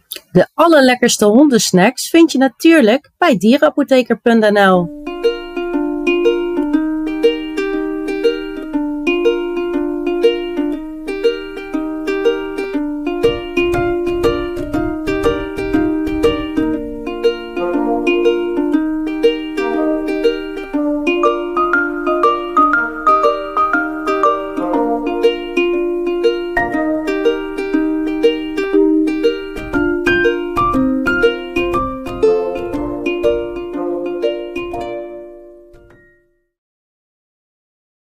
De allerlekkerste hondensnacks vind je natuurlijk bij dierenapotheker.nl.